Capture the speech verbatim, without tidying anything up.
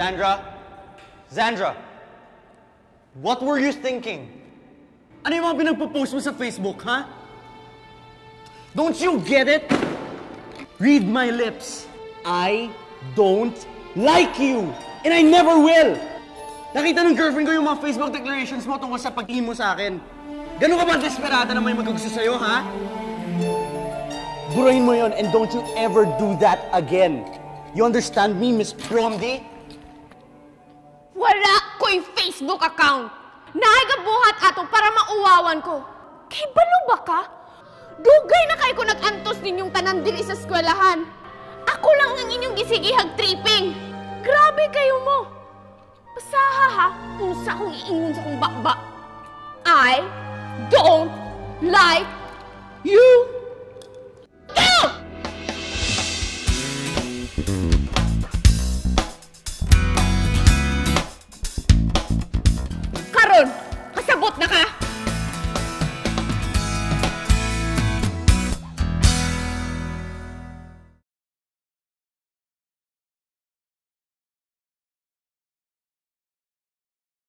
Zandra? Zandra? What were you thinking? Ano yung mga pinagpo-post mo sa Facebook, ha? Don't you get it? Read my lips. I don't like you. And I never will. Nakita ng girlfriend ko yung mga Facebook declarations mo tungkol sa pag-imo sa akin. Ganun ka ba desperada na may magkagusto sa'yo, ha? Burahin mo yon and don't you ever do that again. You understand me, Miss Promdi? Wala ko'y Facebook account. Naigabuhat ato para mauwawan ko. Kay balo ba ka? Dugay na kayo ko nag-antos ninyong tanan diri sa eskwelahan. Ako lang ang inyong gisigihag tripping. Grabe kayo mo. Basaha ha, kung sa akong iingon sa kong bakba. I don't like you. Go! Karon, kasabot na ka.